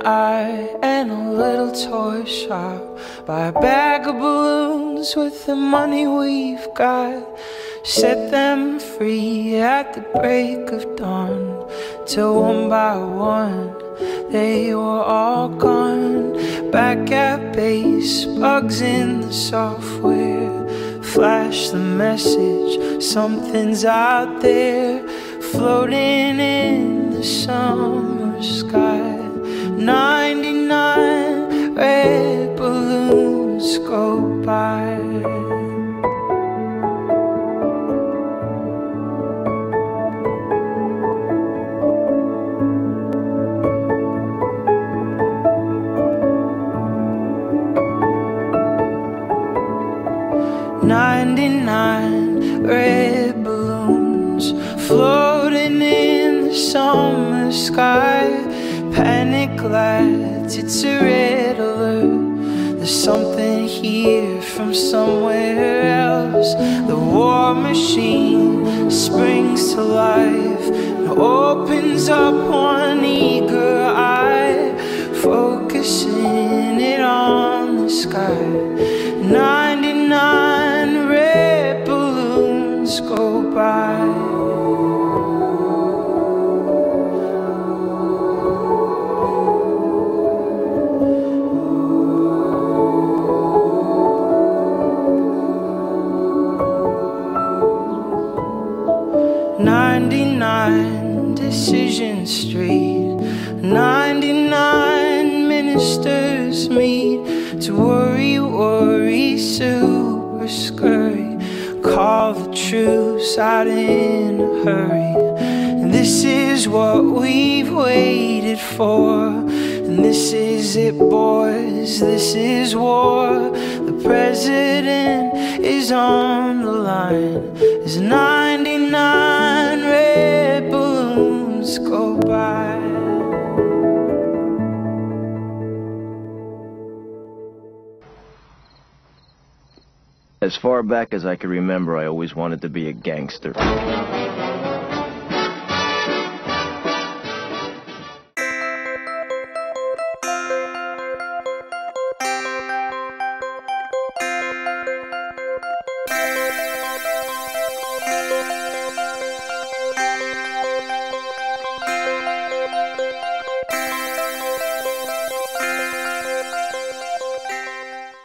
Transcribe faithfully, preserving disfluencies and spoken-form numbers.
eye and a little toy shop. Buy a bag of balloons with the money we've got. Set them free at the break of dawn, till one by one they were all gone. Back at base, bugs in the software flash the message, something's out there, floating in the summer sky. Ninety-nine red balloons go by. Ninety-nine red balloons floating in the summer sky. Panic lights, it's a red alert. There's something here from somewhere else. The war machine springs to life and opens up one eager eye, focusing it on the sky. Ninety-nine red balloons go by. Ninety-nine Decision Street. Ninety-nine ministers meet to worry, worry, super scurry. Call the truce out in a hurry. And this is what we've waited for. And this is it, boys, this is war. The president is on the line as ninety-nine red balloons go by. As far back as I can remember, I always wanted to be a gangster.